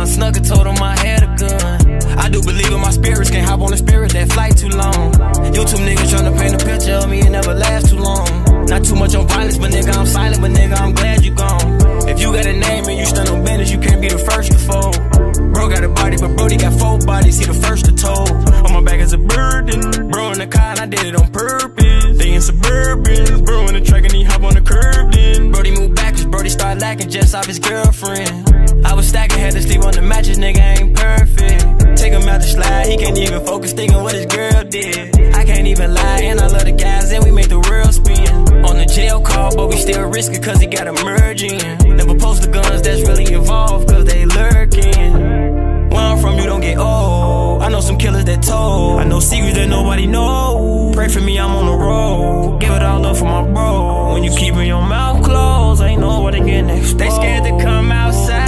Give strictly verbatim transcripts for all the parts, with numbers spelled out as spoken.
gun. Snuck and told him I had a gun. I do believe in my spirits, can't hop on the spirit, that flight too long. YouTube niggas tryna paint a picture of me, it never lasts too long. Not too much on violence, but nigga, I'm silent, but nigga, I'm glad you gone. If you got a name and you stand on business, you can't be the first to fold. Bro got a body, but Brodie got four bodies, he the first to told. On my back is a burden, bro in the car and I did it on purpose. They in Suburbans, bro in the track and he hop on the curb then. Brodie moved back cause Brodie started lacking just off his girlfriend. I was stacking, had to sleep on the mattress, nigga ain't perfect. Take him out the slide, he can't even focus thinking what his girl did. I can't even lie, and I love the guys and we make the world spin. On the jail call, but we still risk it cause he got emerging. Never post the guns that's really involved cause they lurking. Where I'm from, you don't get old. I know some killers that told. I know secrets that nobody know. Pray for me, I'm on the road. Give it all up for my bro. When you keepin' your mouth closed, ain't nobody getting exposed. They scared to come outside.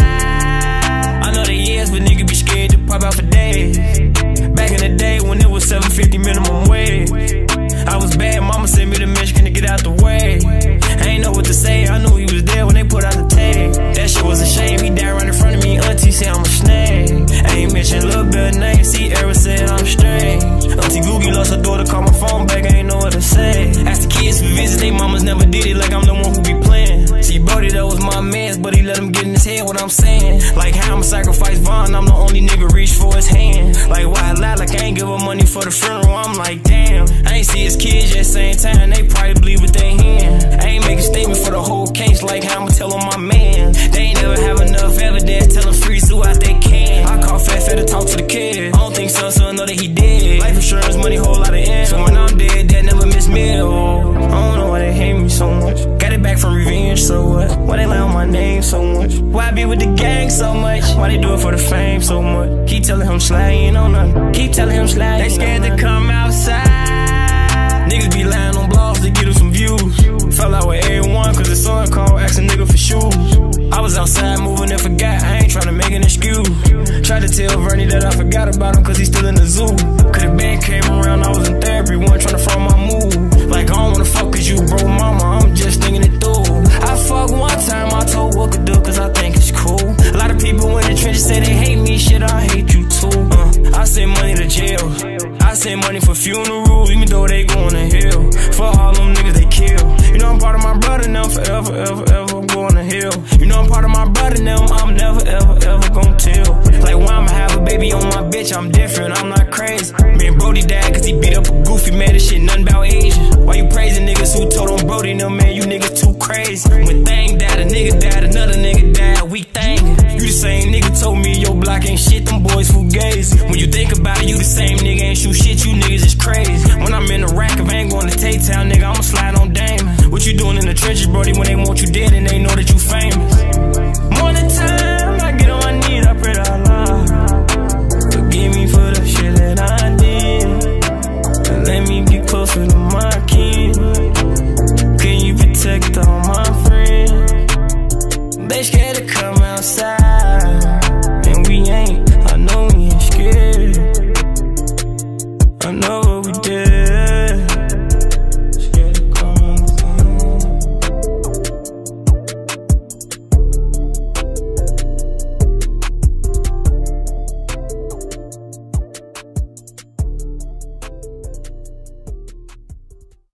I know they is, but niggas be scared to pop out for days. Back in the day when it was seven fifty minimum wage, I was bad, mama sent me to Michigan to get out the way. I ain't know what to say, I knew he was there when they put out the tape. That shit was a shame, he died right in front of me, auntie said I'm a snake. I ain't mention a little bit of name, see Eric said I'm strange. Auntie Googie lost her daughter, called my phone back, I ain't know what to say. Asked the kids for visits, they mamas never did it, like I'm the one who be playing. See Brodie, that was my man, but he let him get in his head what I'm saying. Like how I'ma sacrifice Vaughn, I'm the only nigga reach for his hand. Like why I lie, like I ain't give her money for the funeral, I'm like damn. I ain't see his kids yet, same time, they probably believe what they hearing. I ain't make a statement for the whole case, like how I'ma tell on my man. They ain't never have enough evidence, tell them free so out they can. I call Fat Fat to talk to the kid, I don't think so, so I know that he dead. Life insurance money, whole lot of end. So when I'm dead, that never miss meal. I don't know why they hate me so much. Got it back from revenge, so what? Why they lie on my name so much? Why I be with the gang so much? Why they do it for the fame so much? Keep telling him slide, you ain't on nothing. Keep telling him slide, they scared to come outside. Niggas be lying on blogs to get them some views. Fell out with everyone cause the son called, asking nigga for shoes. I was outside moving and forgot, I ain't tryna make an excuse. Tried to tell Vernie that I forgot about him cause he's still in the zoo. Could've been came around, I was in therapy, one tryna front my move. Like I don't wanna fuck cause you bro mama, I'm just thinking it through. I fuck one time, I told what could do cause I think it's cool. A lot of people in the trenches say they hate me, shit I hate you too. uh, I send money to jail, I send money for funerals, even though they going to hell. For all them niggas they kill. You know I'm part of my brother now, forever, ever, ever, I'm going to hell. You know I'm part of my brother now, I'm never, ever, ever gon' tell. Like when I'ma have a baby on my bitch, I'm different, I'm not crazy. Me and Brodie died cause he beat up a goofy man, this shit nothing about Asian. Why you praising niggas who told on Brodie, no man, you niggas too crazy. When Thang died, a nigga died, another nigga died, we thankin'. You the same nigga told me your block ain't shit, them boys fugazi. When you think about it, you the same nigga ain't shoot shit, you niggas is crazy. When I'm in the rack, if I ain't going to Tay-Town, nigga, I'ma slide on Damon. What you doing in the trenches, Brodie, when they want you dead and they know that you famous? Morning time, I get on my knees, I pray to Allah. Forgive me for the shit that I did, and let me get closer to my kin. Can you protect the